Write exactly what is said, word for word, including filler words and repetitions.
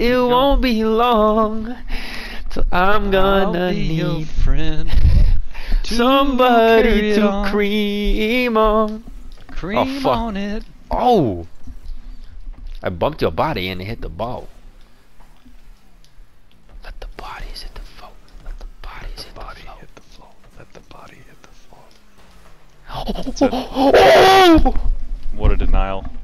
it won't be long till I'm gonna I'll be need your friend. somebody to on. cream on. Cream Oh, fuck. on it. Oh! I bumped your body and it hit the ball. Let the bodies hit the floor. Let the bodies hit the Body floor. hit the floor. Let the body hit the floor. Oh! What a denial.